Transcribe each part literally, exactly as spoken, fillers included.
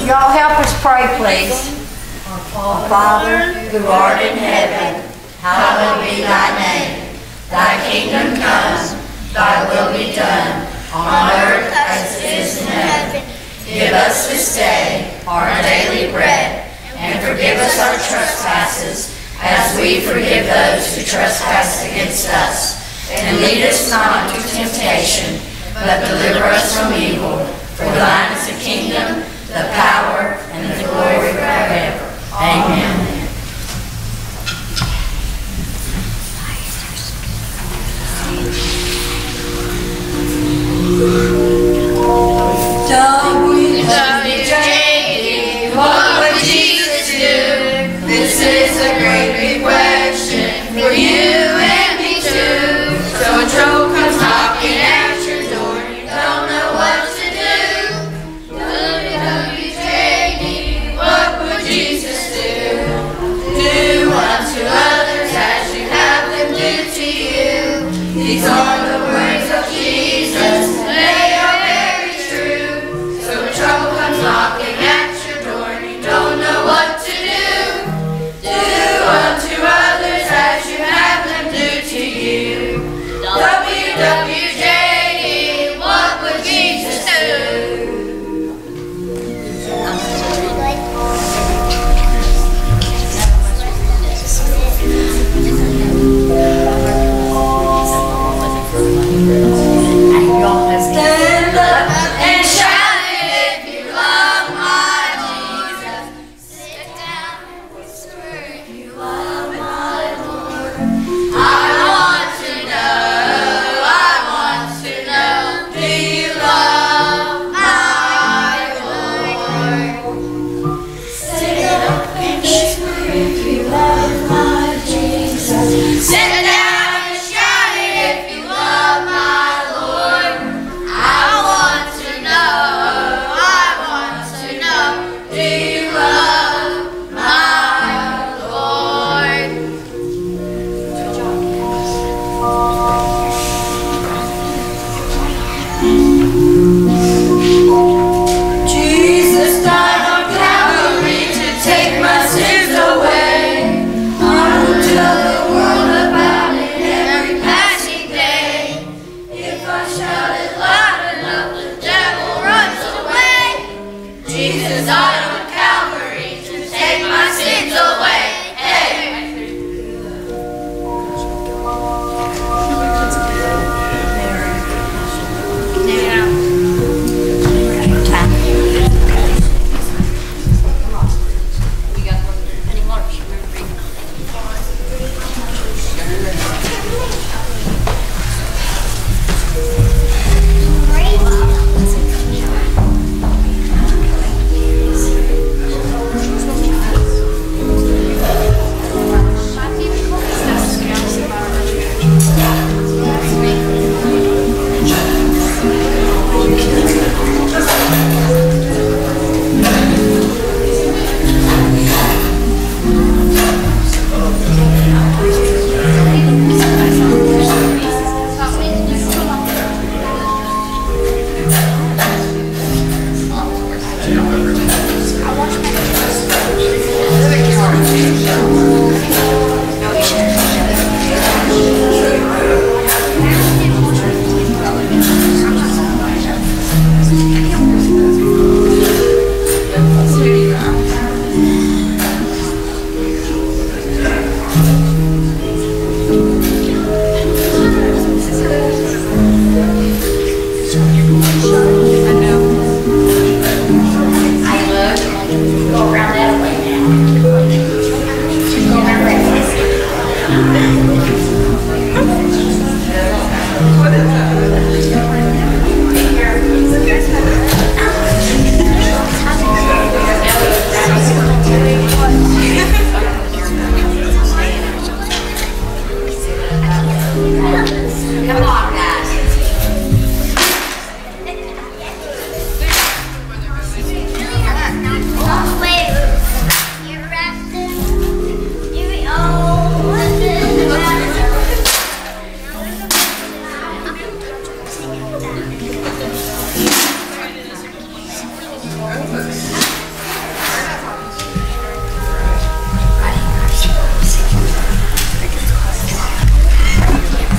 Y'all help us pray, please. Our Father, who art in heaven, hallowed be thy name. Thy kingdom come, thy will be done, on earth as it is in heaven. Give us this day our daily bread, and forgive us our trespasses, as we forgive those who trespass against us. And lead us not into temptation, but deliver us from evil. For thine is the kingdom, the power, and the glory forever. Amen. W W J D, what would Jesus do? This is a great big question for you and me too. So when trouble comes knocking at your door, you don't know what to do. W W J D, what would Jesus do? Do unto others as you have them do to you. These are the words of Jesus, they are very true. So when trouble comes knocking at your door, you don't know what to do. Do unto others as you have them do to you. W W J D, what would Jesus do? Stand up and shout it if you love my Jesus. Sit down and whisper if you love my Lord. I want to know, I want to know, do you love my Lord? Sit up and whisper if you love my Jesus. Sit down and shout it if you love my Lord. I want to know, I want to know, do you love my Lord? Jesus died on Calvary to take my sins away. I will tell the world about it every passing day. If I shout it loud enough, the devil runs away. Jesus died on Calvary to take my sins away. Hey.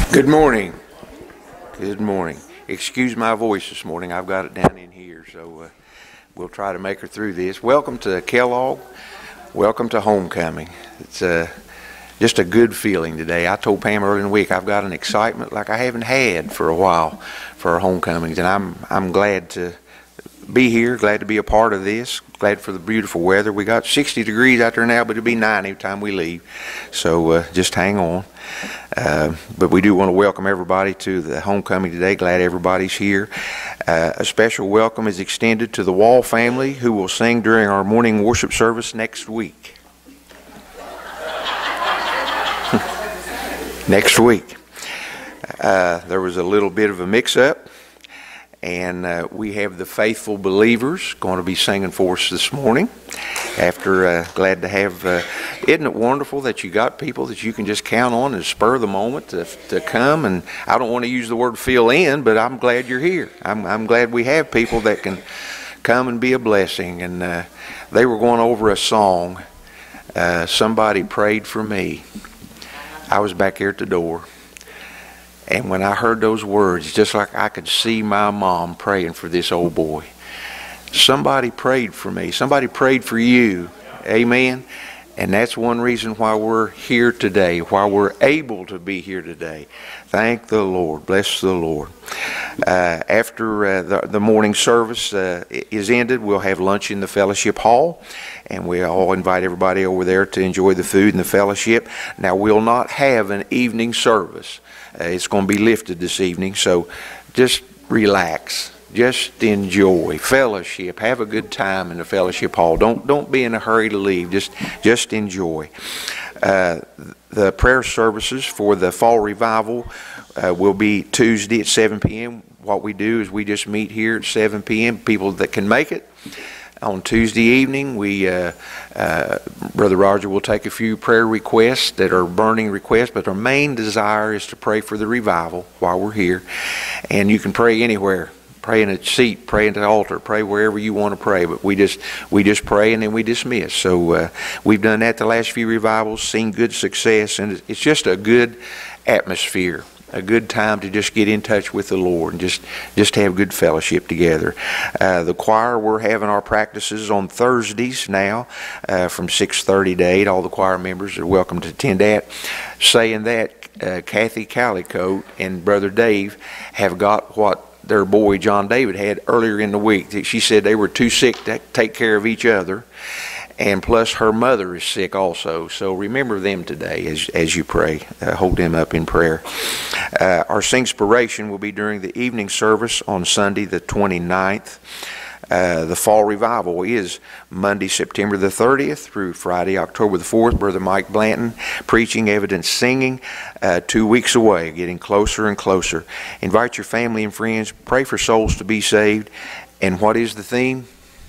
Good morning. Good morning. Excuse my voice this morning. I've got it down in here, so uh, we'll try to make her through this. Welcome to Kellogg. Welcome to homecoming. It's uh, just a good feeling today. I told Pam early in the week I've got an excitement like I haven't had for a while for our homecomings, and I'm I'm glad to be here, glad to be a part of this, glad for the beautiful weather. We got sixty degrees out there now, but it'll be ninety by the time we leave, so uh, just hang on. Uh, but we do want to welcome everybody to the homecoming today. Glad everybody's here. Uh, a special welcome is extended to the Wall family, who will sing during our morning worship service next week. Next week. Uh, there was a little bit of a mix-up, and uh, we have the Faithful Believers going to be singing for us this morning. After uh, glad to have, uh, isn't it wonderful that you got people that you can just count on and spur the moment to, to come? And I don't want to use the word fill in, but I'm glad you're here. I'm, I'm glad we have people that can come and be a blessing. And uh, they were going over a song, uh, Somebody Prayed for Me. I was back here at the door. And when I heard those words, just like I could see my mom praying for this old boy. Somebody prayed for me. Somebody prayed for you. Amen. And that's one reason why we're here today, why we're able to be here today. Thank the Lord. Bless the Lord. Uh, after uh, the, the morning service uh, is ended, we'll have lunch in the fellowship hall. And we all invite everybody over there to enjoy the food and the fellowship. Now, we'll not have an evening service. Uh, it's going to be lifted this evening, so just relax. Just enjoy fellowship. Have a good time in the fellowship hall. Don't don't be in a hurry to leave. Just just enjoy. Uh, the prayer services for the fall revival uh, will be Tuesday at seven p.m. What we do is we just meet here at seven p.m. People that can make it. On Tuesday evening, we uh, uh, Brother Roger will take a few prayer requests that are burning requests, but our main desire is to pray for the revival while we're here. And you can pray anywhere. Pray in a seat, pray in the altar, pray wherever you want to pray. But we just we just pray and then we dismiss. So uh, we've done that the last few revivals, seen good success, and it's just a good atmosphere. A good time to just get in touch with the Lord and just, just have good fellowship together. Uh, the choir, we're having our practices on Thursdays now uh, from six thirty to eight. All the choir members are welcome to attend that. Saying that, uh, Kathy Calico and Brother Dave have got what their boy John David had earlier in the week. She said they were too sick to take care of each other. And plus her mother is sick also. So remember them today as, as you pray. Uh, hold them up in prayer. Uh, our Singspiration will be during the evening service on Sunday the twenty-ninth. Uh, the fall revival is Monday, September the thirtieth through Friday, October the fourth. Brother Mike Blanton preaching, evidence singing, uh, two weeks away, getting closer and closer. Invite your family and friends. Pray for souls to be saved. And what is the theme?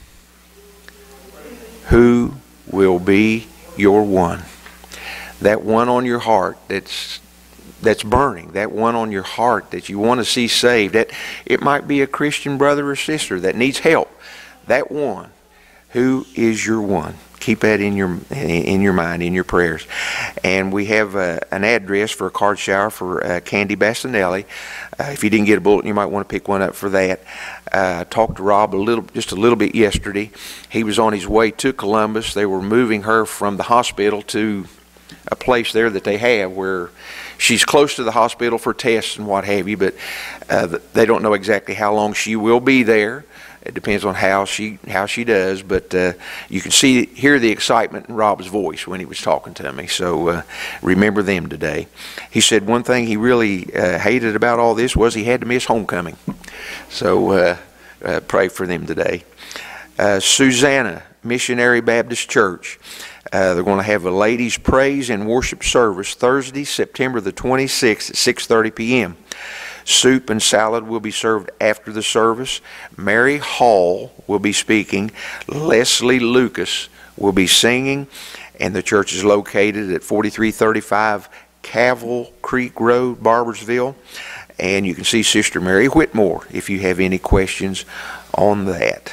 Who will be your one? That one on your heart that's that's burning, that one on your heart that you want to see saved. That it might be a Christian brother or sister that needs help. That one. Who is your one? Keep that in your in your mind, in your prayers. And we have uh, an address for a card shower for uh, Candy Bastinelli. Uh, if you didn't get a bulletin, you might want to pick one up for that. Uh, I talked to Rob a little, just a little bit yesterday. He was on his way to Columbus. They were moving her from the hospital to a place there that they have where she's close to the hospital for tests and what have you, but uh, they don't know exactly how long she will be there. It depends on how she how she does, but uh, you can see hear the excitement in Rob's voice when he was talking to me. So uh, remember them today. He said one thing he really uh, hated about all this was he had to miss homecoming. So uh, uh, pray for them today. Uh, Susanna Missionary Baptist Church. Uh, they're going to have a ladies' praise and worship service Thursday, September the twenty-sixth at six thirty p.m. Soup and salad will be served after the service. Mary Hall will be speaking. Leslie Lucas will be singing. And the church is located at forty-three thirty-five Cavill Creek Road, Barboursville. And you can see Sister Mary Whitmore if you have any questions on that.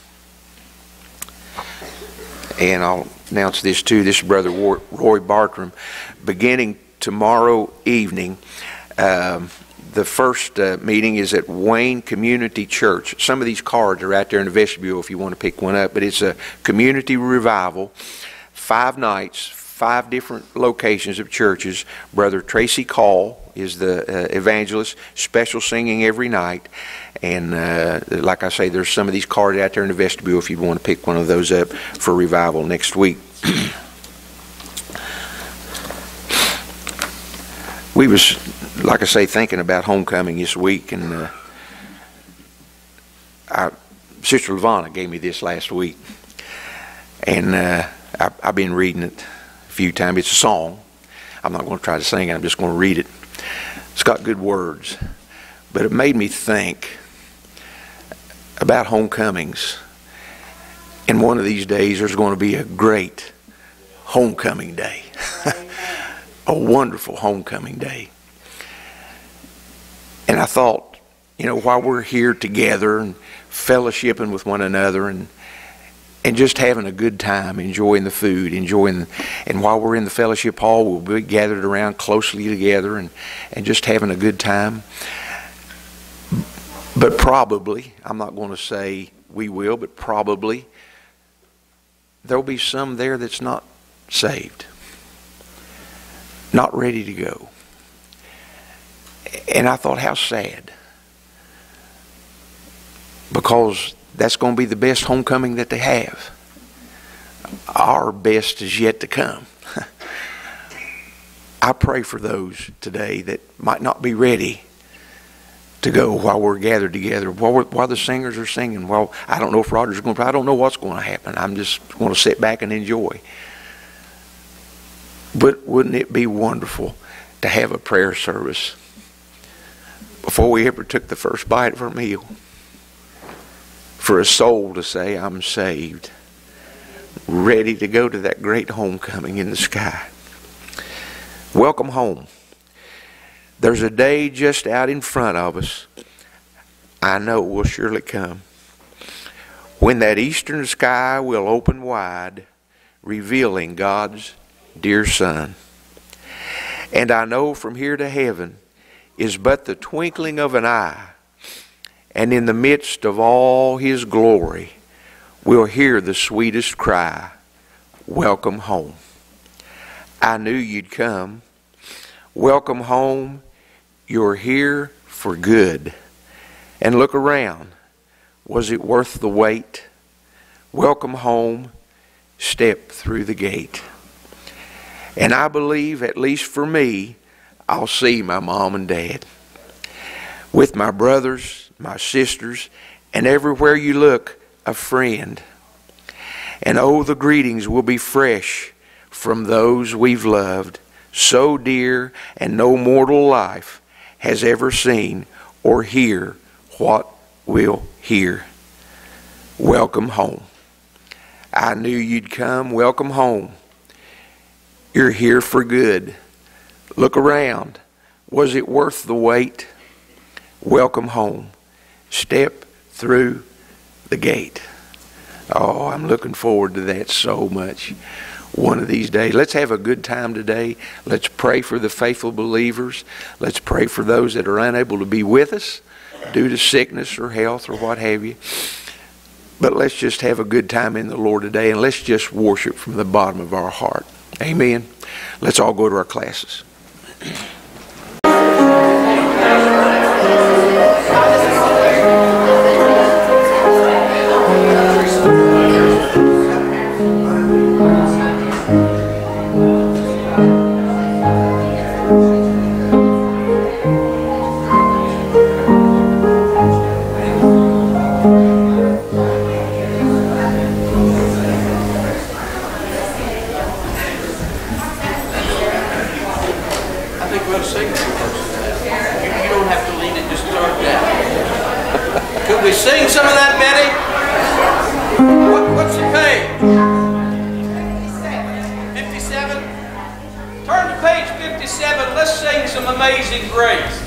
And I'll announce this too. This is Brother Roy Bartram. Beginning tomorrow evening, Um, the first uh, meeting is at Wayne Community Church. Some of these cards are out there in the vestibule if you want to pick one up, but it's a community revival, five nights, five different locations of churches. Brother Tracy Call is the uh, evangelist, special singing every night. And uh, like I say, there's some of these cards out there in the vestibule if you want to pick one of those up for revival next week. We was, like I say, thinking about homecoming this week, and uh, I, Sister Lavonna gave me this last week, and uh, I, I've been reading it a few times. It's a song. I'm not going to try to sing it. I'm just going to read it. It's got good words, but it made me think about homecomings. And one of these days, there's going to be a great homecoming day. A wonderful homecoming day. And I thought, you know, while we're here together and fellowshipping with one another and and just having a good time, enjoying the food, enjoying, and while we're in the fellowship hall, we'll be gathered around closely together and, and just having a good time. But probably, I'm not going to say we will, but probably there'll be some there that's not saved, not ready to go. And I thought, how sad. Because that's going to be the best homecoming that they have. Our best is yet to come. I pray for those today that might not be ready to go while we're gathered together, while, we're, while the singers are singing. While I don't know if Roger's going to, I don't know what's going to happen. I'm just going to sit back and enjoy. But wouldn't it be wonderful to have a prayer service before we ever took the first bite of our meal, for a soul to say, I'm saved, ready to go to that great homecoming in the sky. Welcome home. There's a day just out in front of us, I know will surely come, when that eastern sky will open wide, revealing God's dear Son. And I know from here to heaven is but the twinkling of an eye, and in the midst of all His glory we'll hear the sweetest cry, welcome home. I knew you'd come. Welcome home. You're here for good. And look around. Was it worth the wait? Welcome home. Step through the gate. And I believe, at least for me, I'll see my mom and dad with my brothers, my sisters, and everywhere you look, a friend. And oh, the greetings will be fresh from those we've loved, so dear, and no mortal life has ever seen or hear what we'll hear. Welcome home. I knew you'd come. Welcome home. You're here for good. Look around. Was it worth the wait? Welcome home. Step through the gate. Oh, I'm looking forward to that so much. One of these days. Let's have a good time today. Let's pray for the faithful believers. Let's pray for those that are unable to be with us due to sickness or health or what have you. But let's just have a good time in the Lord today, and let's just worship from the bottom of our heart. Amen. Let's all go to our classes. Sing some of that, Betty. What, what's the page? fifty-seven. Turn to page fifty-seven. Let's sing some Amazing Grace.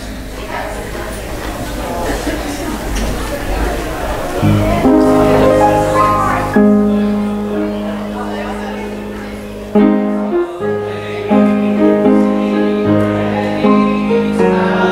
Amazing Grace, how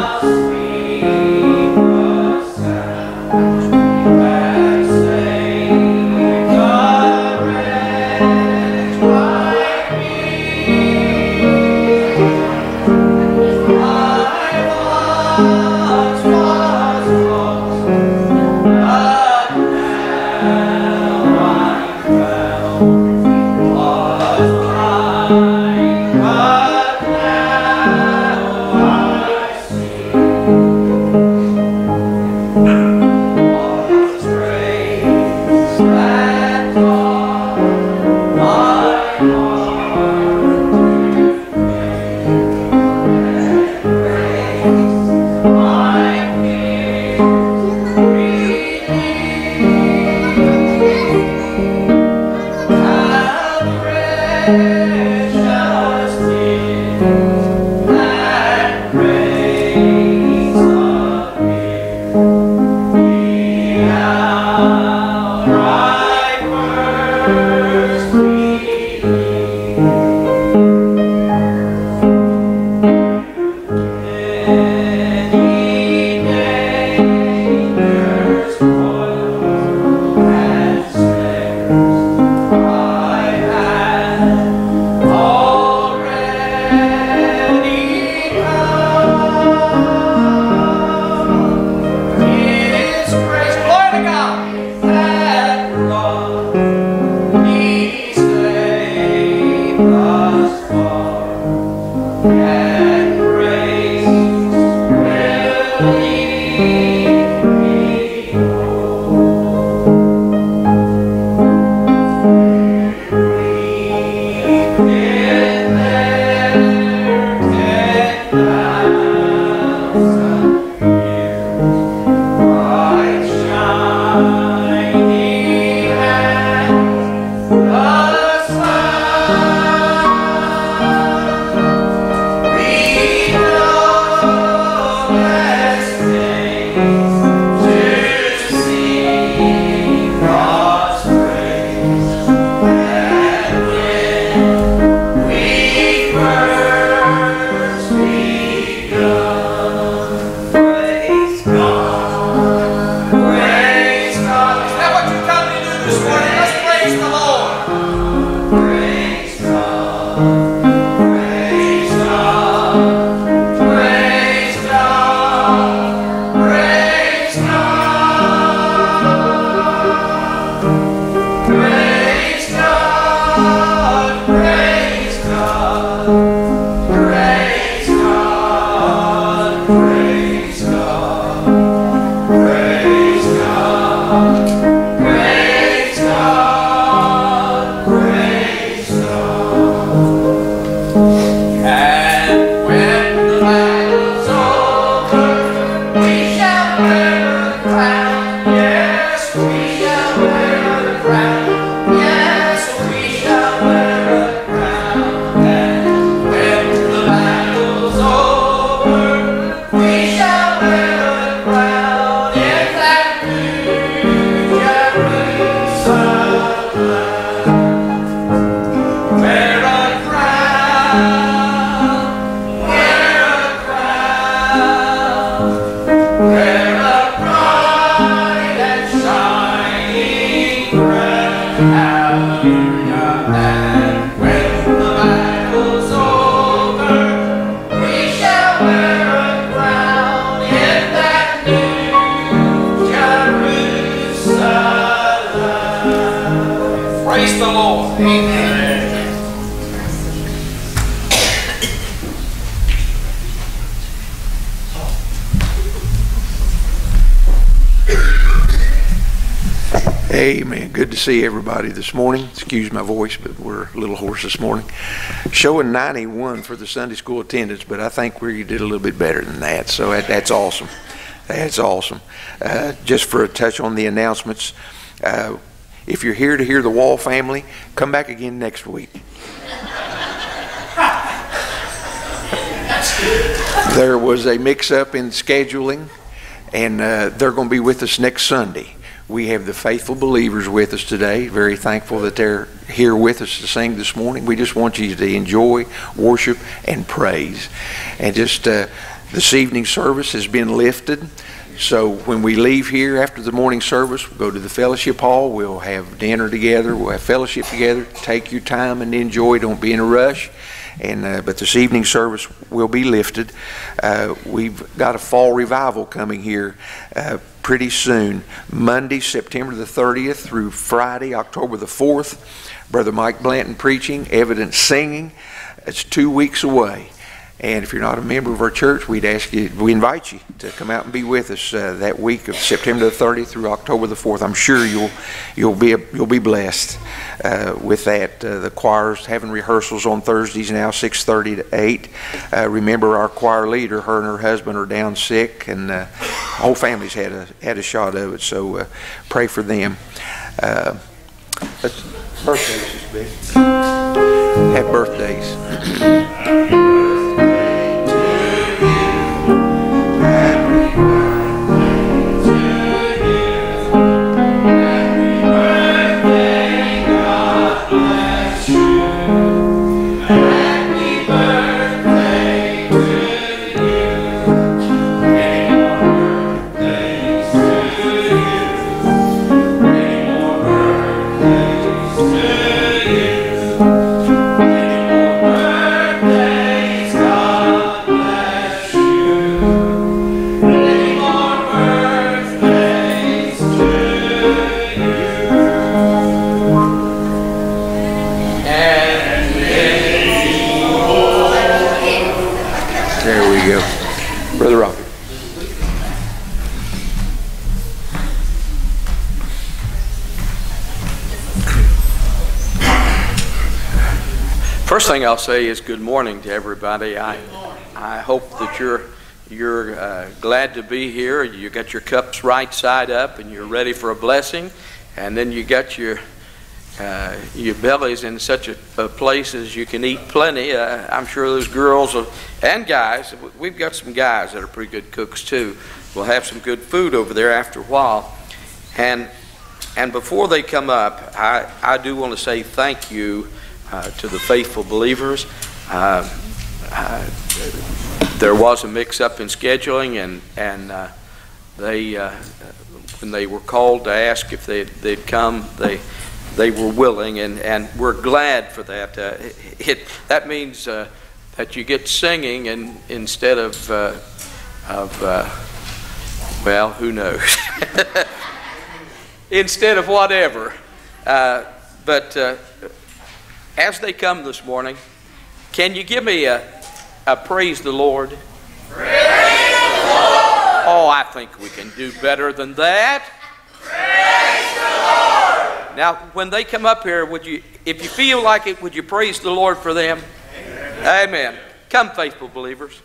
this morning. Let's praise the Lord. Praise God. Praise God. Praise God. Praise God. Praise God. Praise God. Praise God. Praise God. Praise God. Praise God. Praise God. And when the battle's over, we shall wear a crown. Yes, we shall wear a crown. Yes, we shall wear a crown. And when the battle's over, we shall wear a crown in that new Jerusalem. Wear a crown, wear a crown, wear a bright and shining crown. Hallelujah. And when the battle's over, we shall wear a crown in that new Jerusalem. Praise the Lord. Amen. Amen. Good to see everybody this morning. Excuse my voice, but we're a little hoarse this morning. Showing ninety-one for the Sunday school attendance, but I think we did a little bit better than that, so that, that's awesome. That's awesome. Uh, just for a touch on the announcements, uh, if you're here to hear the Wall family, come back again next week. There was a mix-up in scheduling, and uh, they're going to be with us next Sunday. We have the faithful believers with us today. Very thankful that they're here with us to sing this morning. We just want you to enjoy, worship, and praise. And just uh, this evening's service has been lifted. So when we leave here after the morning service, we'll go to the fellowship hall. We'll have dinner together. We'll have fellowship together. Take your time and enjoy. Don't be in a rush. And uh, but this evening's service will be lifted. Uh, we've got a fall revival coming here uh, pretty soon. Monday, September the thirtieth through Friday, October the fourth. Brother Mike Blanton preaching, Evidence singing. It's two weeks away. And if you're not a member of our church, we'd ask you, we invite you to come out and be with us uh, that week of September the thirtieth through October the fourth. I'm sure you'll you'll be you'll be blessed uh, with that. Uh, the choir's having rehearsals on Thursdays now, six thirty to eight. Uh, remember, our choir leader, her and her husband are down sick, and uh, the whole family's had a had a shot of it. So uh, pray for them. Uh, let's, birthdays, big. Have birthdays. Brother Robbie. First thing I'll say is good morning to everybody. I I hope that you're you're uh, glad to be here. You got your cups right side up and you're ready for a blessing, and then you got your uh, your bellies in such a, a place as you can eat plenty. Uh, I'm sure those girls are, and guys, we've got some guys that are pretty good cooks too. We'll have some good food over there after a while. And and before they come up, I, I do want to say thank you uh, to the faithful believers. Uh, uh, there was a mix-up in scheduling, and, and uh, they uh, when they were called to ask if they'd, they'd come, they they were willing, and, and we're glad for that. Uh, it, that means uh, that you get singing and instead of, uh, of uh, well, who knows, instead of whatever. Uh, but uh, as they come this morning, can you give me a, a praise the Lord? Praise the Lord! Oh, I think we can do better than that. Praise the Lord! Now, when they come up here, would you, if you feel like it, would you praise the Lord for them? Amen. Amen. Come, faithful believers.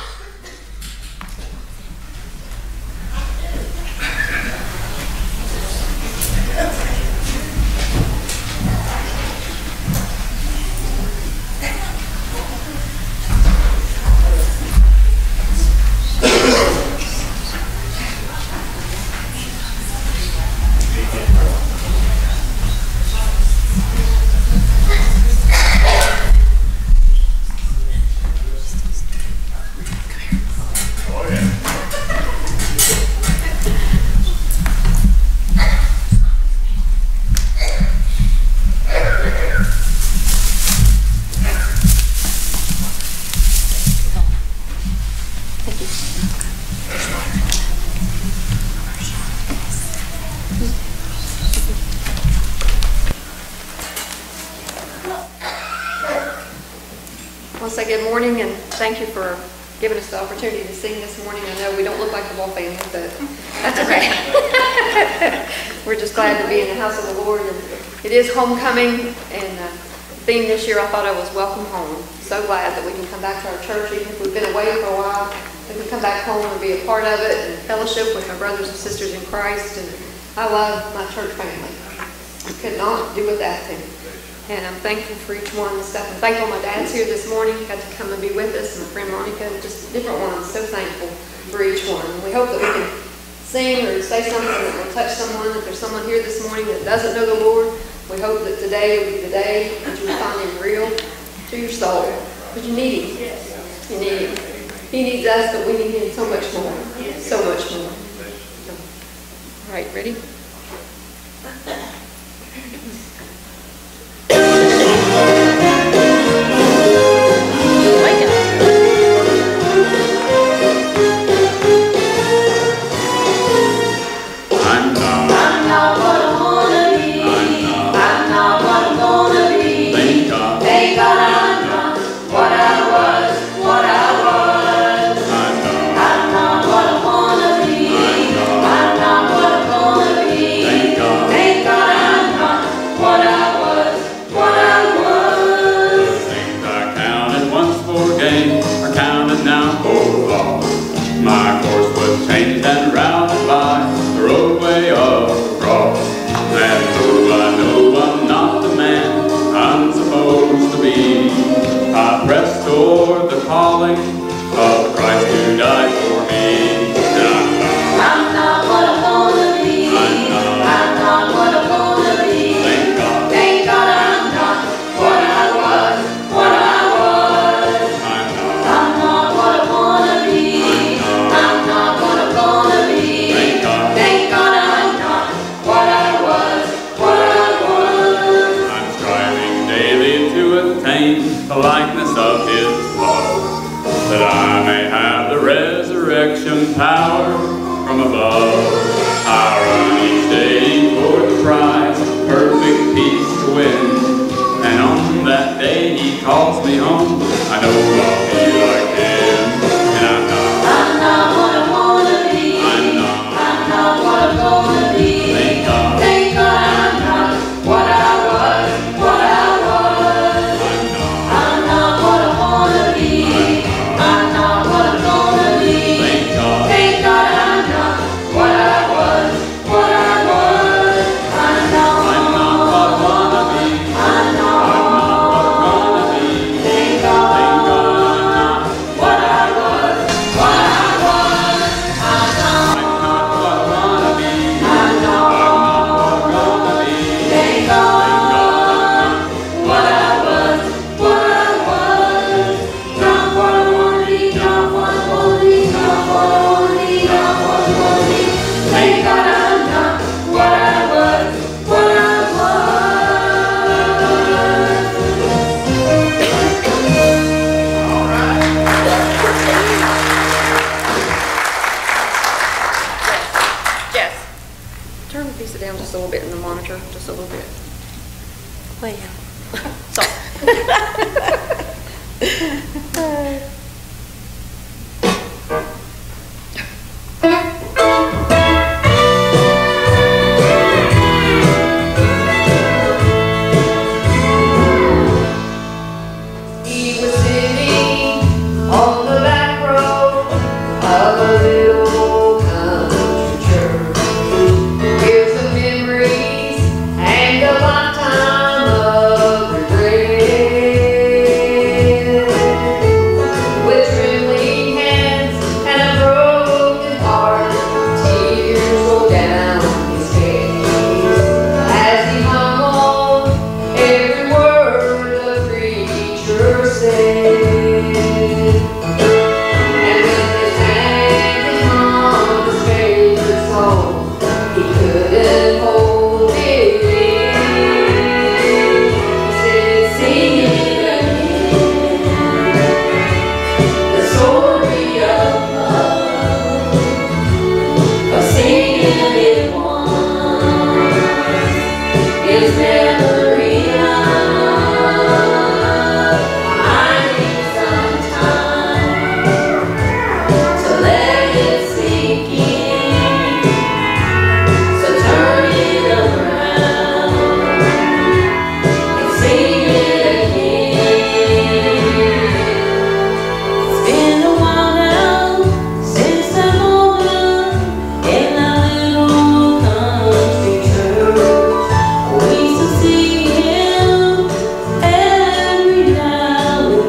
I want to say good morning and thank you for giving us the opportunity to sing this morning. I know we don't look like the Ball family, but that's okay. We're just glad to be in the house of the Lord. And it is homecoming, and uh, the theme this year I thought I was welcome home. So glad that we can come back to our church, even if we've been away for a while. We can come back home and be a part of it and fellowship with my brothers and sisters in Christ. And I love my church family. I could not do without them. And I'm thankful for each one and stuff. I'm thankful my dad's here this morning. Got to come and be with us. And my friend Monica, just different ones. So thankful for each one. And we hope that we can sing or say something that will touch someone. If there's someone here this morning that doesn't know the Lord, we hope that today will be the day that you will find Him real to your soul. Because you need Him. You need Him. He needs us, but we need Him so much more. So much more. All right, ready? What I little bit. Well, He was sitting on the back row of a little country church. Here's the memories and a lifetime of regret. With trembling hands and a broken heart, tears roll down his face as he mumbled every word the preacher said. And when they sang his mama's favorite song, he couldn't hold it in. He said, "Sing it again, the story of love, of singing it once is never enough. I need some time to let it sink in, so turn it around and sing it again." It's been a while now since that moment in that little country church. We used to see him every now and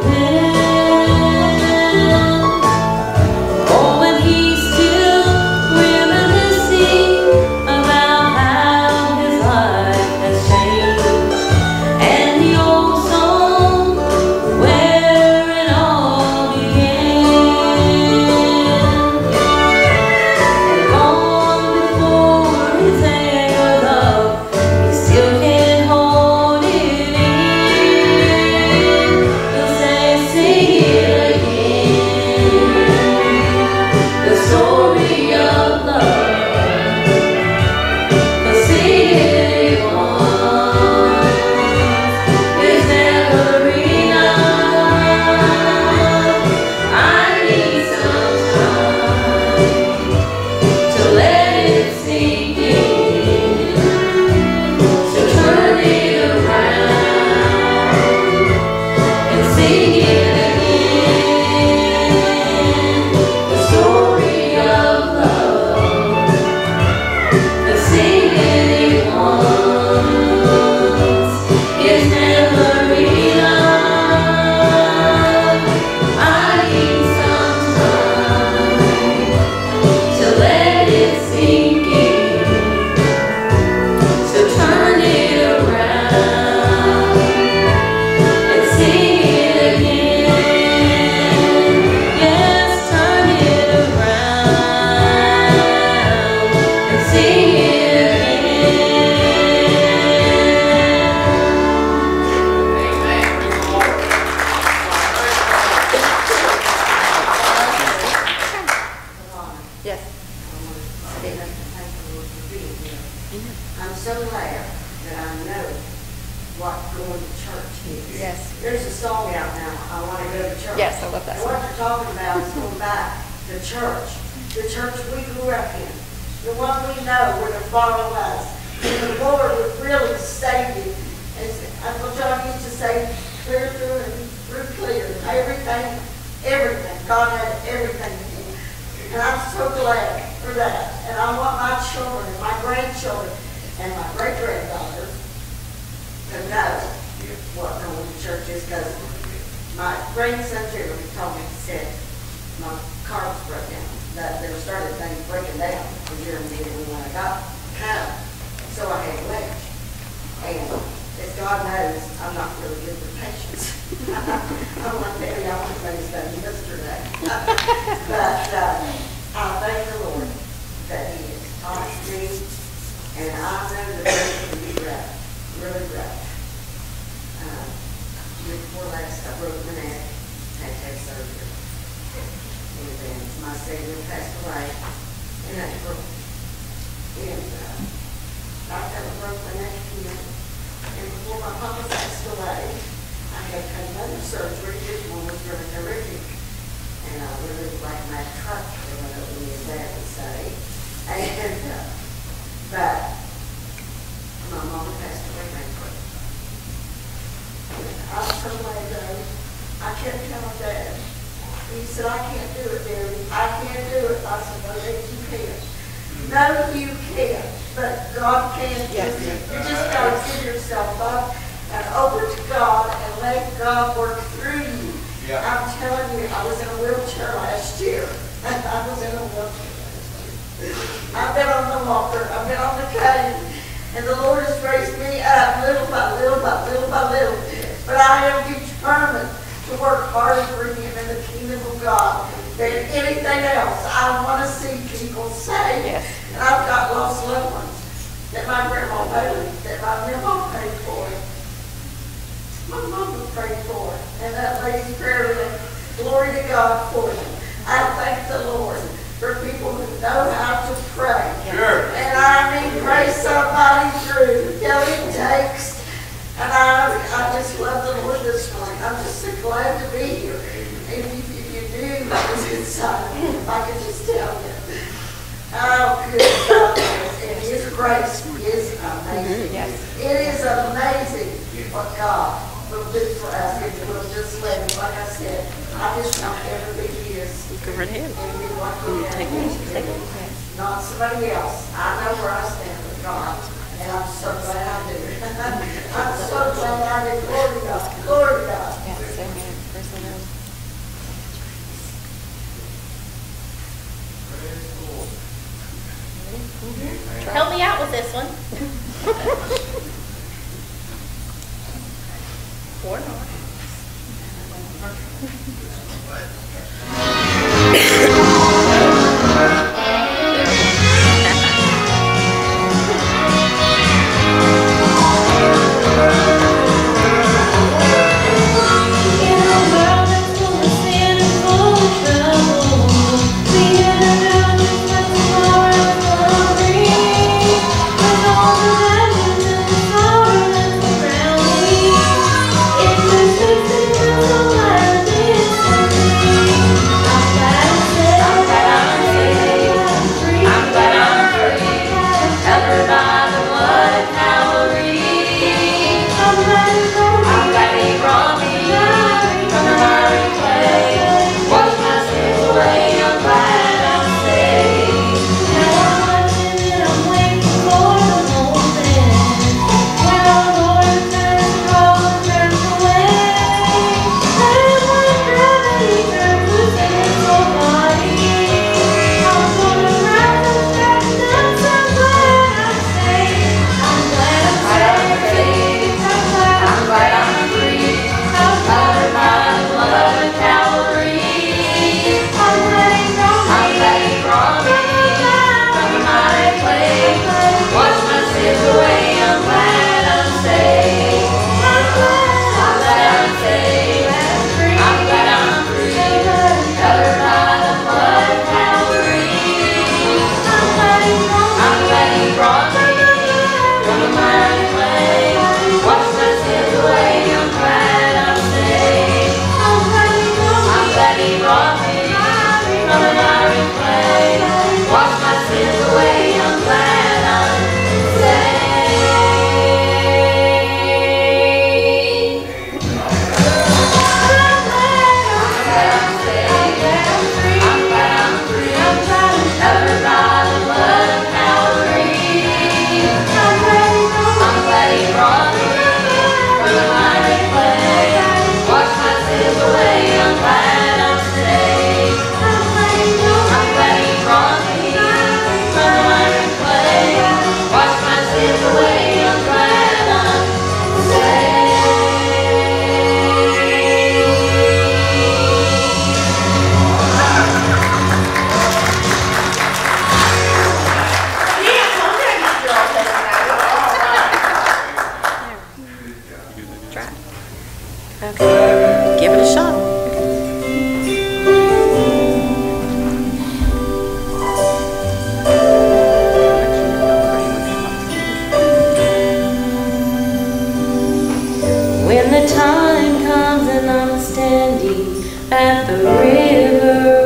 then. Oh, and he's still reminiscing about how his life has changed, and the old song where it all began. And long before his anger up, he still can't hold it in. He'll say, "Sing it again, the story of love, but sing it once is never enough. I need some time to let it sink in, so turn it around and sing it again, the story of love, but sing it once is never enough. I need some time to let it sink in, so turn it around and sing it again. Yes, turn it around and sing it Yes. Stephen. I'm so glad that I know what going to church is. Yes. There's a song out now, I want to go to church. Yes, I love that And song. what you're talking about is going back to church, the church we grew up in, the one we know where the Father was, and the Lord would really save you. And Uncle John used to say, clear through and through clear, everything, everything. God had everything in him. And I'm so glad for that. And I want my children and my grandchildren and my great-granddaughters to know what going to church is, because my grandson Jeremy told me, he said, my car was broke down. That there started things breaking down when Jeremy did it when I got home. So I had lunch. And as God knows, I'm not really good with patience. I'm like, Daddy, I want to say stuff yesterday. But uh, I thank the Lord that He has taught me, and I know that it's going to be rough, really rough. Uh, before last, I broke my neck, had to have said, I can't do it, Debbie. I can't do it. I said, no, Debbie, you can't. No, you can't. But God can. Yes. You just got to give yourself up and over to God and let God work through you. Yeah. I'm telling you, I was in a wheelchair last year. I was in a wheelchair last year. I've been on the walker. I've been on the cane. And the Lord has raised me up little by little by little by little. But I am determined to work harder for Him in the kingdom of God than anything else. I want to see people saved. Yes. And I've got lost loved ones that my grandma paid, that my grandma paid for. My mama prayed for it. And that lady's prayer, glory to God for them. I thank the Lord for people who know how to pray. Sure. And I mean, pray somebody through till it takes. And I, I just love the Lord this morning. I'm just so glad to be here. If you, if you knew what was inside of me, if I could just tell you. Oh, good God. And His grace is amazing. Yes. It is amazing what God will do for us if we'll just let Him. Like I said, I just want every His. You can run ahead. And be like He Take it. Take it. Not somebody else. I know where I stand with God. And I'm so glad I do. I'm so glad I do. Glory to God. Glory to God. Yes, amen. Praise the Lord. Help me out with this one. Or not. Okay, give it a shot. When the time comes and I'm standing at the river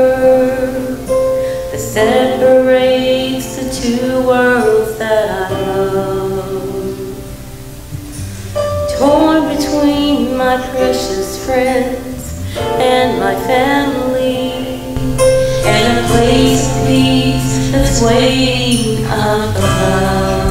that separates the two worlds that I love, torn between my precious friends and my family, place of peace that's waiting up above.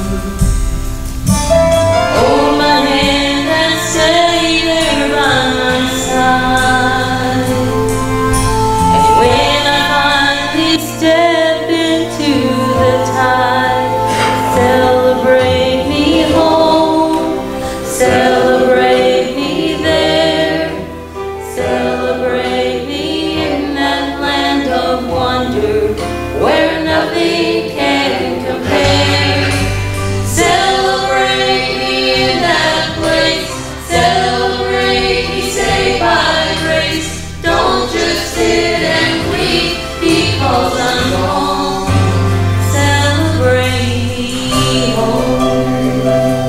Hold my hand and stay there by my side. And when I finally step into the tide, celebrate me home, celebrate me there, celebrate me in that land of wonder where nothing can compare. Celebrate me in that place, celebrate me saved by grace. Don't just sit and weep because I'm gone. Celebrate me home.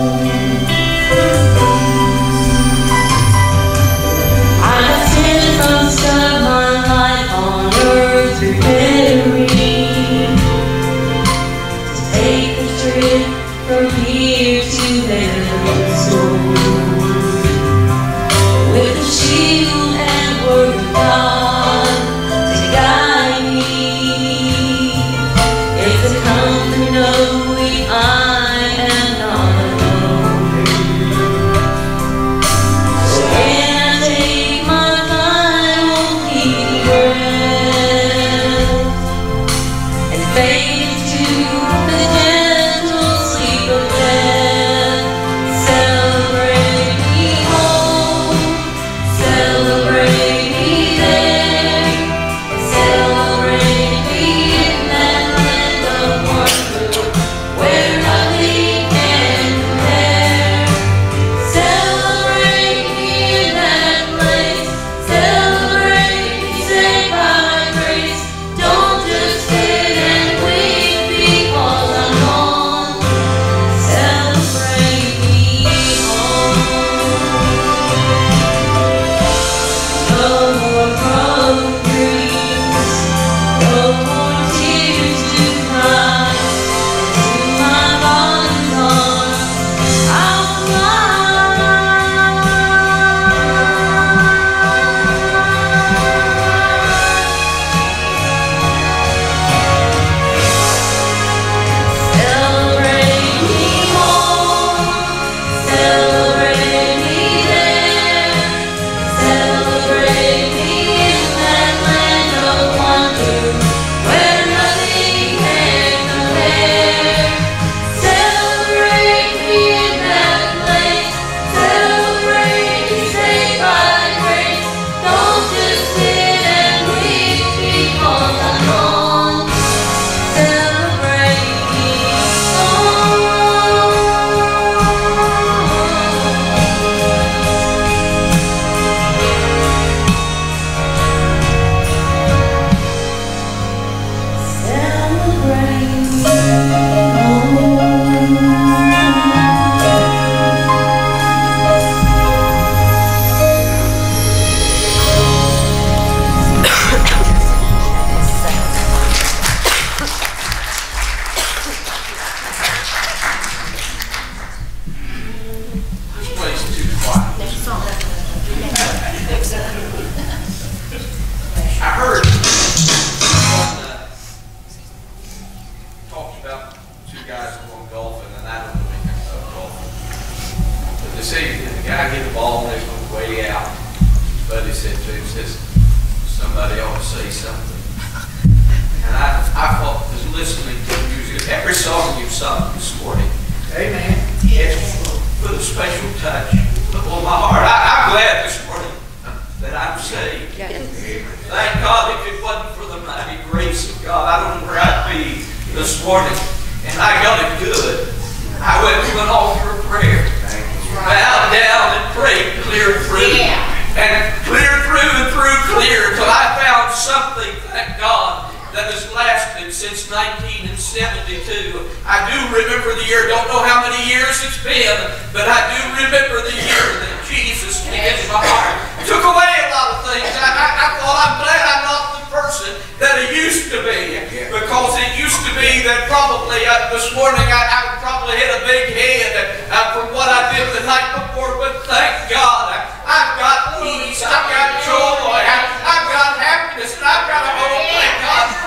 I have spent most of my life on earth preparing to take a trip from here to there, so with the shield and word of God to guide me. It's a comfort knowing I am not alone. So when I take my final deep breath and fade into the gentle sleep of death, celebrate me home, celebrate me there, celebrate me in that land of wonder where nothing can compare. Celebrate me in that place, celebrate me saved by grace. Don't just sit and weep because I'm gone. Celebrate me home. No more broken dreams, no more tears to cry. To my Father's arms I'll Celebrate me home, celebrate me there, celebrate me in that land of wonder where nothing can compare. Celebrate me in that place, celebrate me saved by grace. Don't just sit and weep because I'm gone. Celebrate me This place is too quiet. I heard someone uh, talked about two guys going golfing, and I don't know anything about golfing. But they say that the guy hit the ball and it went way out. But he said to him, says, somebody ought to say something. And I, I thought, was listening to the music, every song you've sung this morning, amen, it's with a special touch on my heart. I, I'm glad this morning that I'm saved. Yes. Thank God, if it wasn't for the mighty grace of God, I don't know where I'd be this morning. And I got it good. I went to an altar of prayer, bowed down and prayed clear through. And clear through and through clear till I found something, thank God, that has lasted since nineteen seventy-two. I do remember the year, don't know how many years it's been, but I do remember the year that Jesus came into my heart. Took away a lot of things. I, I, I thought, I'm glad I'm not the person that I used to be, because it used to be that probably uh, this morning I, I would probably hit a big head uh, from what I did the night before, but thank God, I, I've got peace, I've got joy, I, I've got happiness, and I've got a hope, thank God.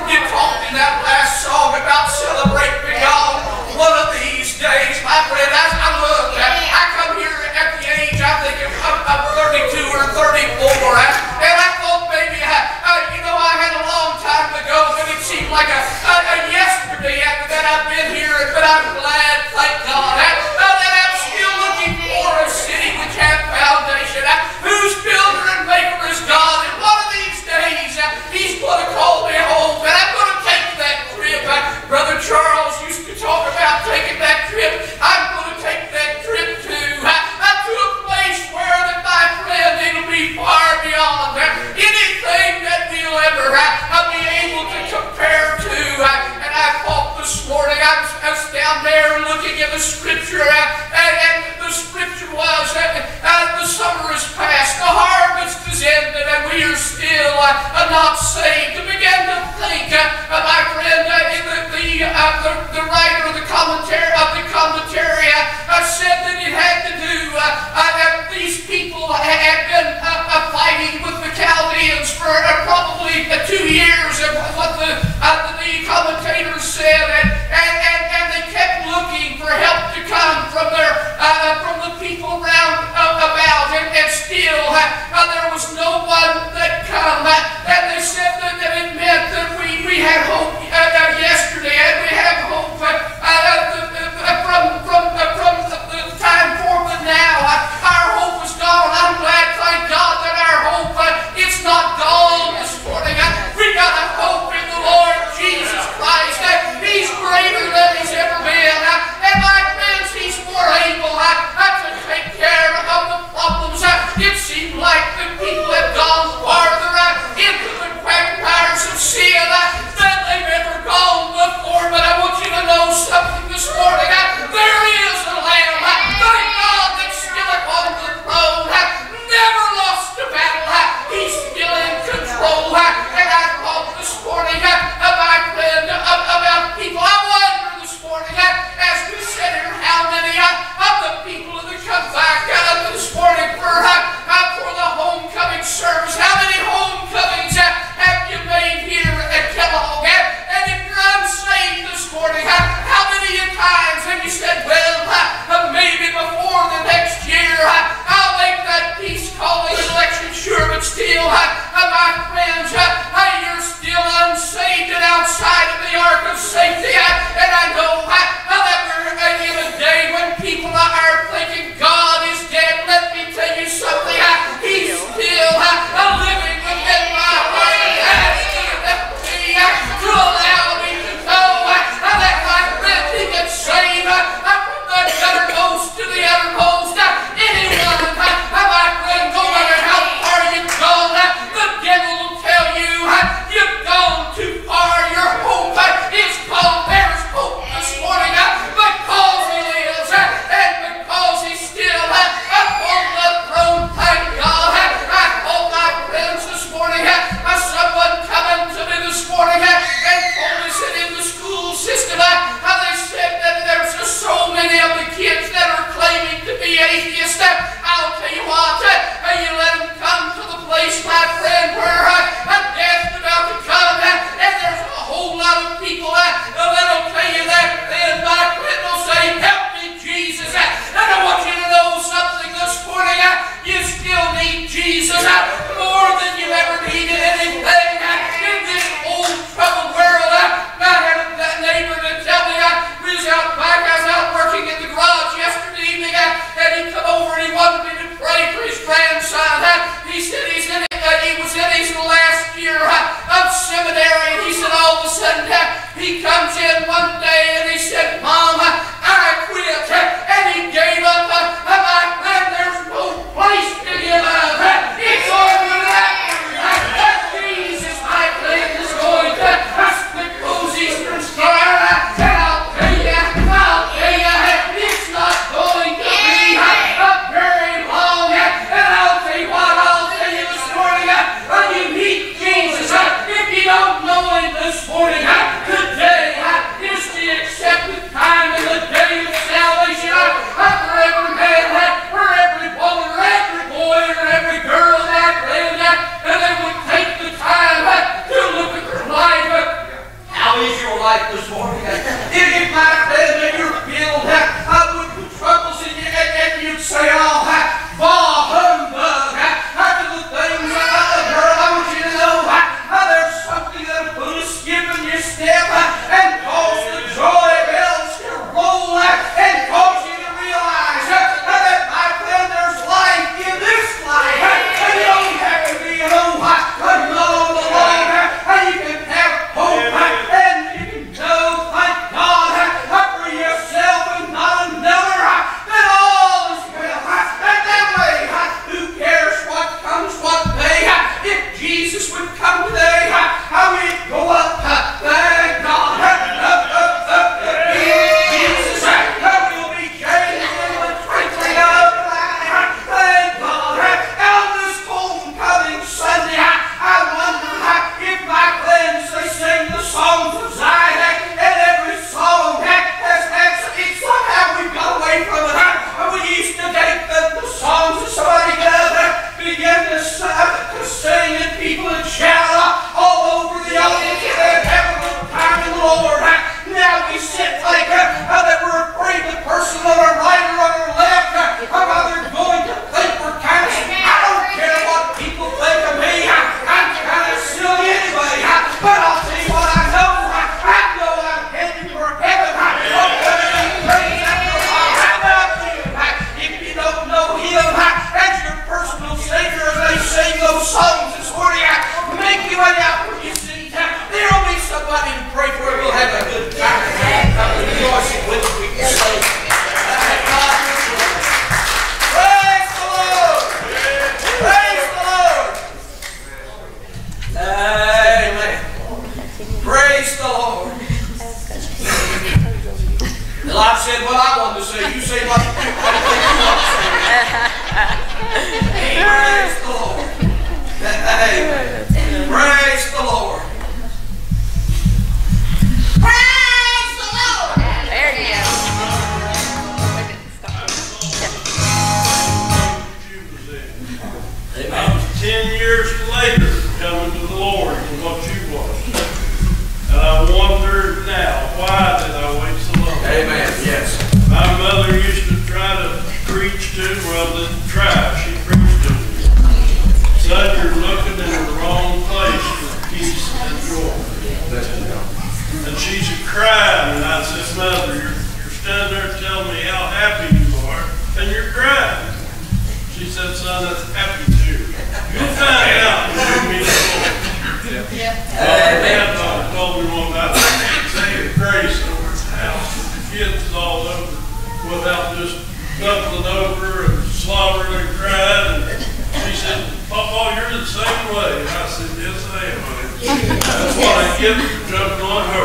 preach to? Well, then try. She preached to me. Son, you're looking in the wrong place for peace and joy. And she's crying, and I said, Mother, you're, you're standing there telling me how happy you are, and you're crying. She said, son, that's happy too. You'll find out when you meet the Lord. Grandpa told me one night, I can't say a grace over the house with the kids is all over without just doubling over and slobbering and crying. And she said, Papa, you're the same way. And I said, yes, I am, honey. That's what I get for jumping on her.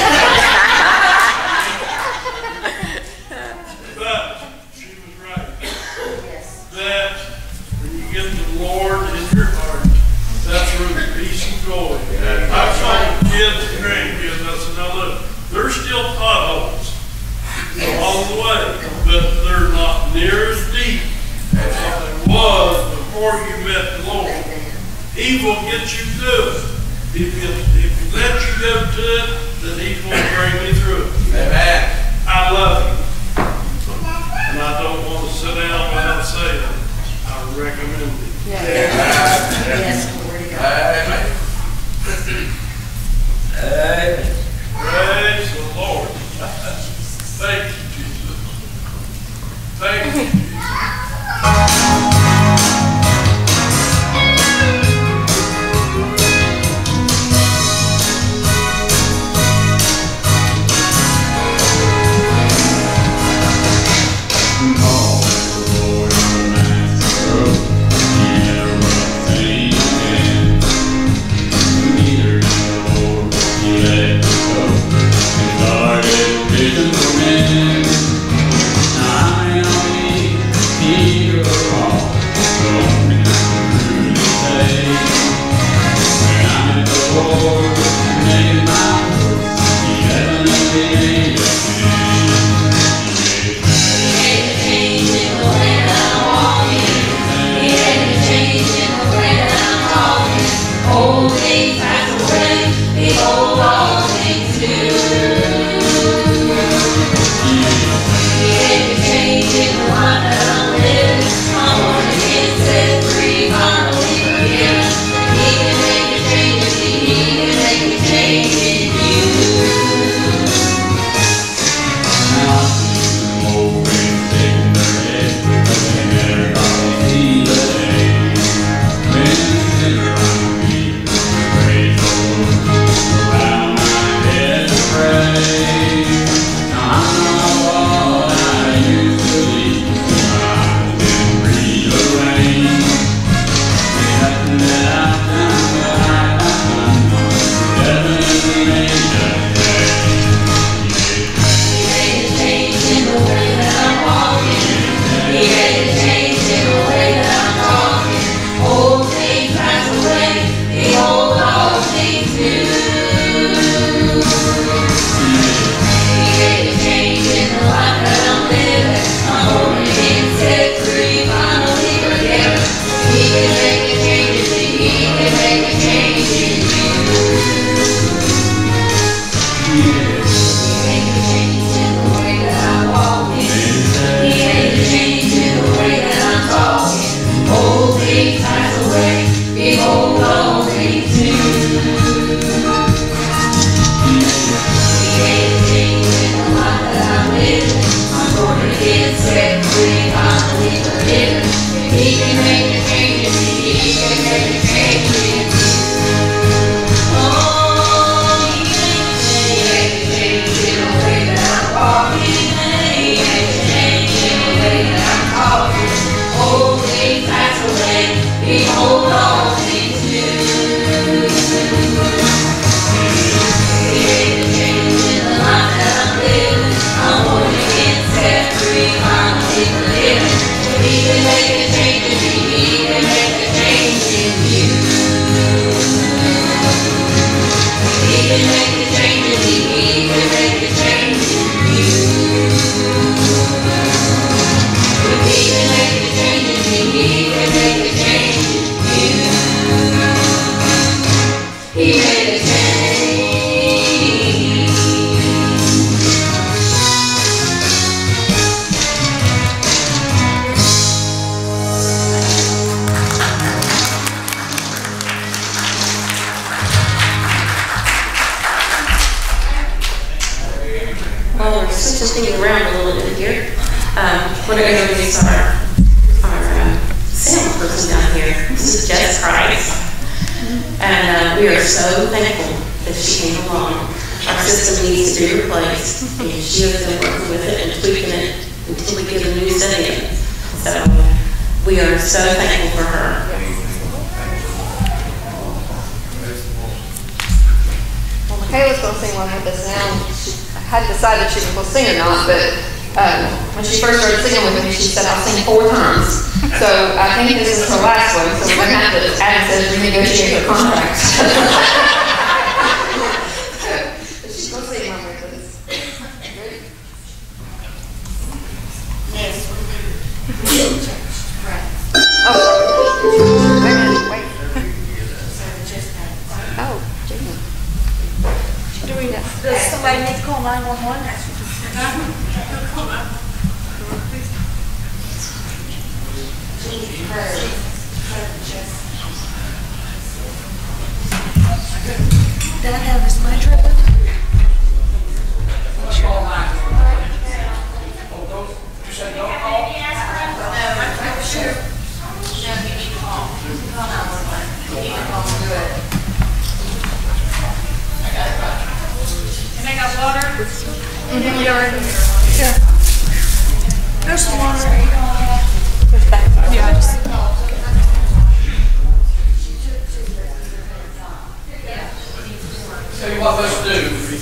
But she was right. That when you get the Lord in your heart, that's where the peace and joy. And I told the kids and grandkids, I said, now look, there's still potholes along the way, but they're not near as deep as they was before you met the Lord. He will get you through it. If he, if he lets you go to it, then he's going to bring you through it. Amen. I love you. And I don't want to sit down without saying it. I recommend it. Yeah. Yes. Amen. Amen. Praise the Lord. Thank you, Jesus. Thank you, Jesus. going to introduce our, our uh, sound person down here. This is Jess Price. And uh, we are so thankful that she came along. Our system needs to be replaced, and she has been working with it and tweaking it until we get a new set in. So we are so thankful for her. Well, Michaela's going to sing one with us now. I hadn't decided if she was going to sing or not, but um, when she first started singing with me, she said, I'll sing four times. So I think this is her last one, so we're going to have to, Adam says, renegotiate her contract. But she's going to sing one with us. Ready? Yes. Oh, wait a minute, wait. Oh, Gina. Do we, does somebody need to call nine one one? That have is my trip. There's some water. Yeah, just. Tell you what let's do.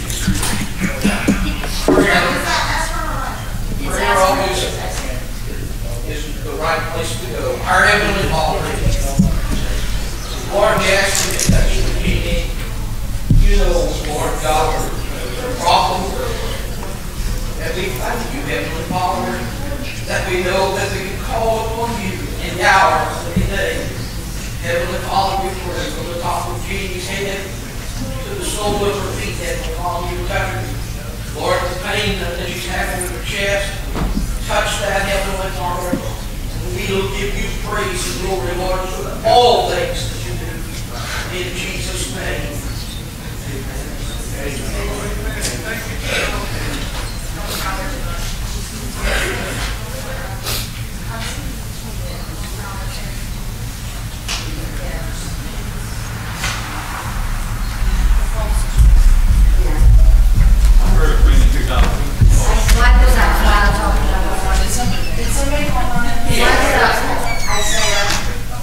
Prayer, prayer always is the right place to go. Our Heavenly Father, Lord, we ask you to touch the meeting. You know, Lord God, the problem. And we thank you, Heavenly Father, that we know that we can call upon you in the hours of the day. Heavenly Father, we pray from the top of Jesus' head to the sole of her feet, Heavenly Father, you touch her. Lord, the pain that she's having in her chest, touch that, Heavenly Father. And we will give you praise and glory, Lord, for all things that you do. In Jesus' name. Amen. Isaiah.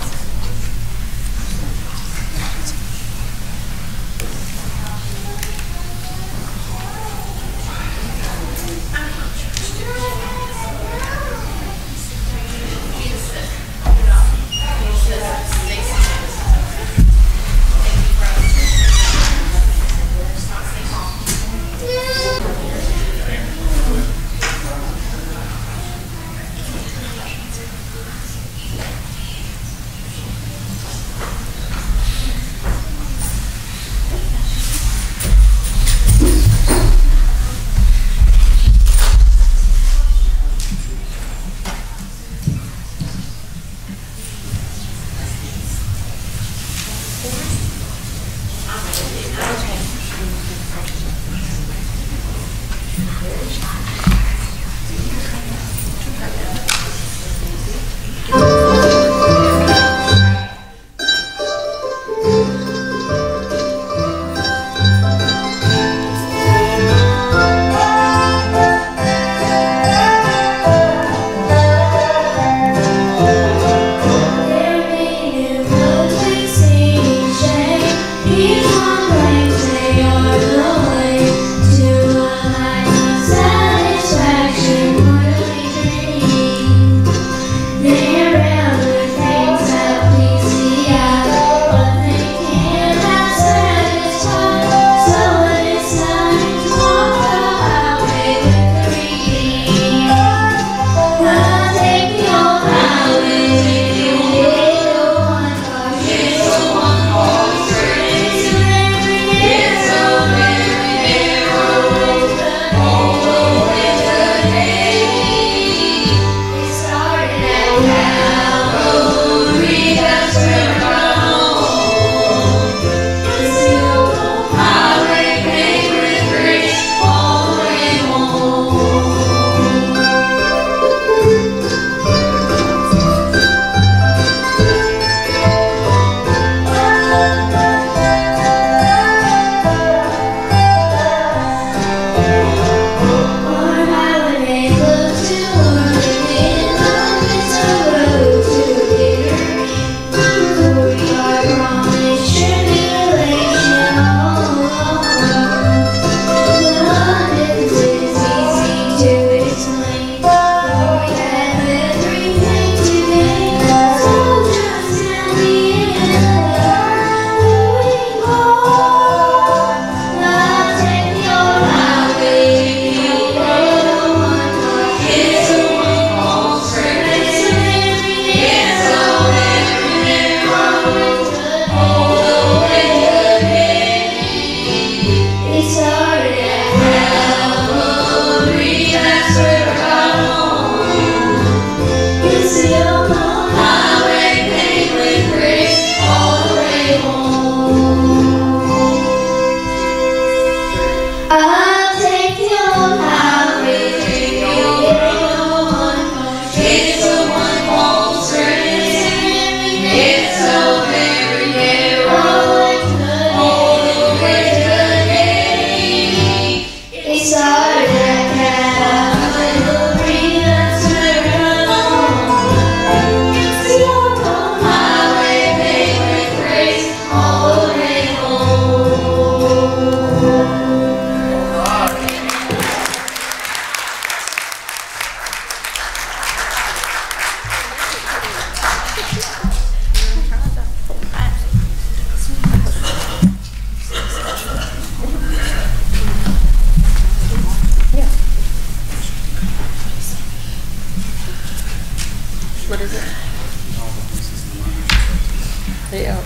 Yeah.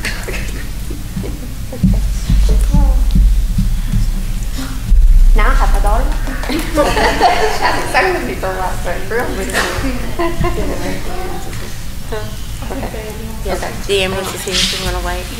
Now I have a daughter. That's exactly what people like, but really. Okay. Yes, the ambulance is here, so we're gonna wait.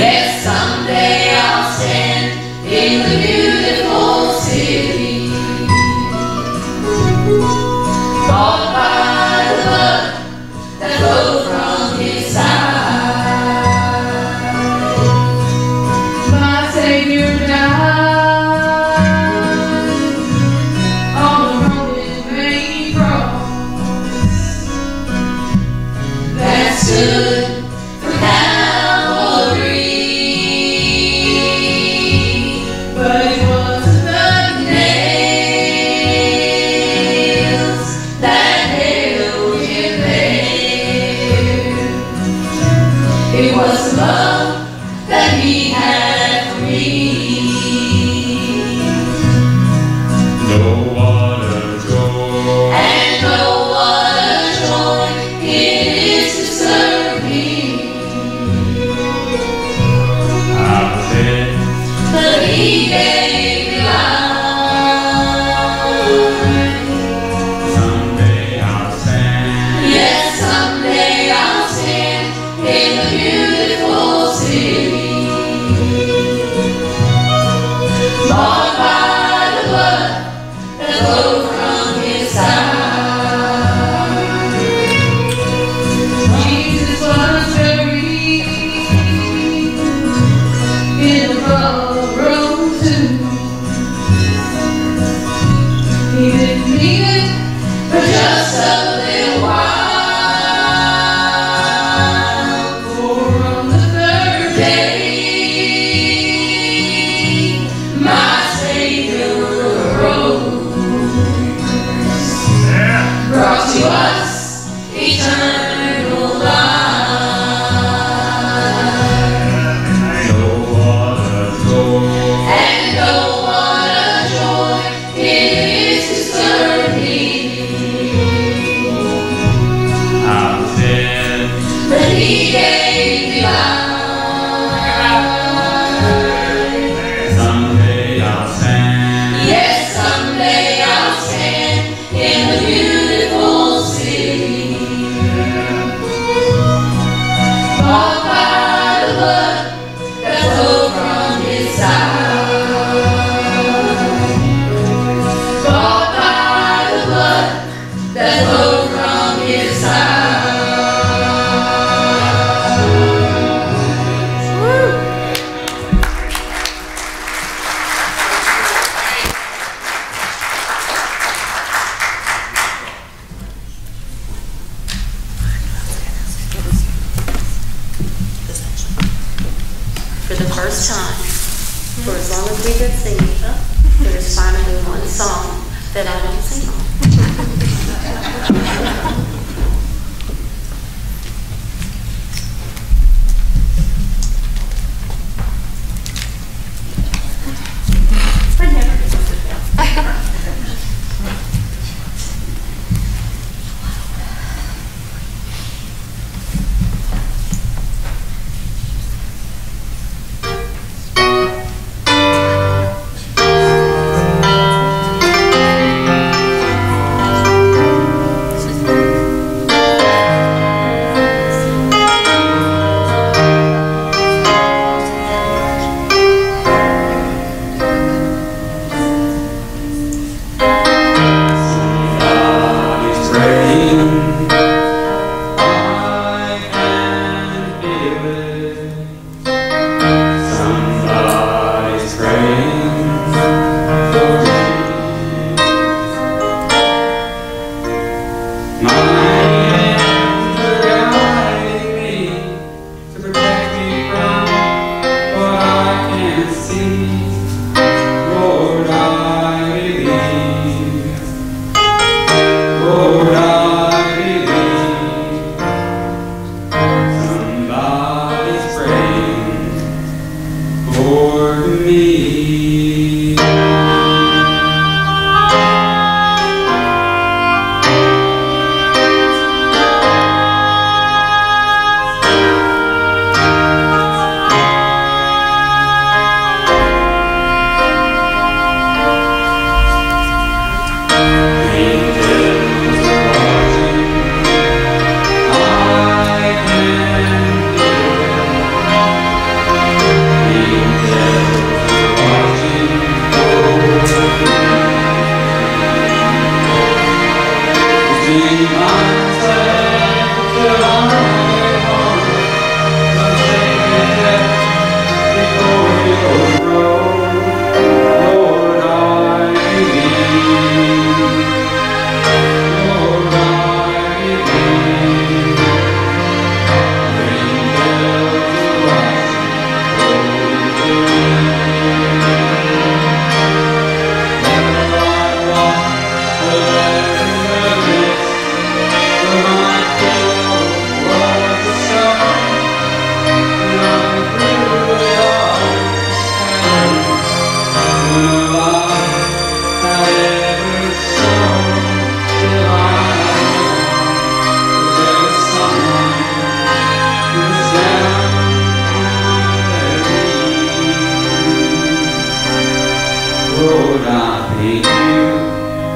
Someday I'll stand in the beautiful city.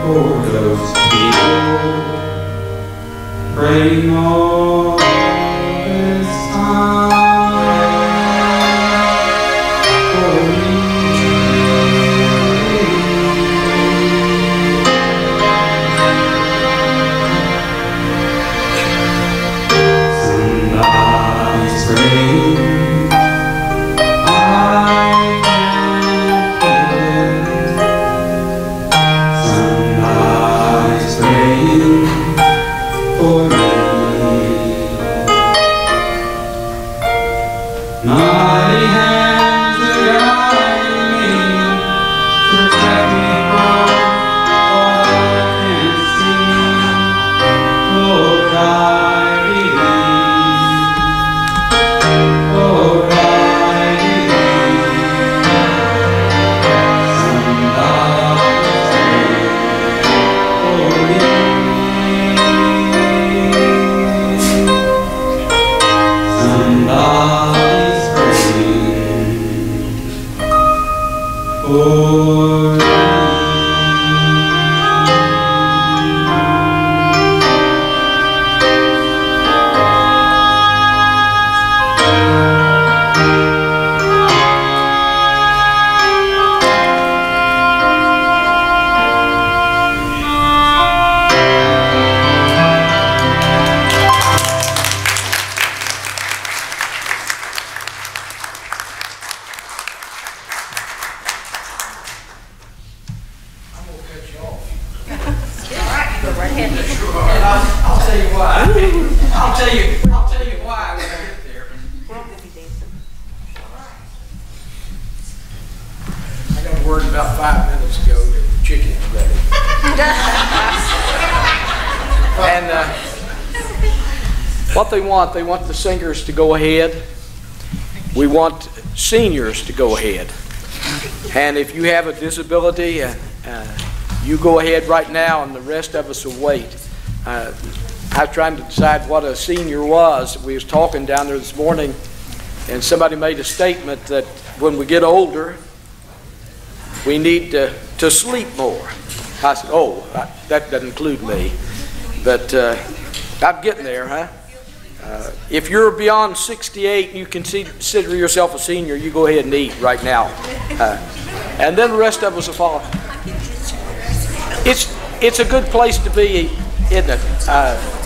for those people praying all this time for me. Somebody's praying, I can feel it. Somebody's praying for me. Mighty hands are guiding me, protect me from what I can't see. Oh, guide me. Oh, guide me. Somebody's praying for me. Somebody's praying for me. I'll tell you why. I'll tell you, I'll tell you why when I get there. I got word about five minutes ago that the chicken's ready. And uh, what they want, they want the singers to go ahead. We want seniors to go ahead. And if you have a disability, uh, uh, you go ahead right now and the rest of us will wait. Uh, I was trying to decide what a senior was. We was talking down there this morning and somebody made a statement that when we get older, we need to, to sleep more. I said, oh, I, that doesn't include me. But uh, I'm getting there, huh? Uh, if you're beyond sixty-eight and you consider yourself a senior, you go ahead and eat right now. Uh, and then the rest of us will follow. It's, it's a good place to be, isn't it? Uh,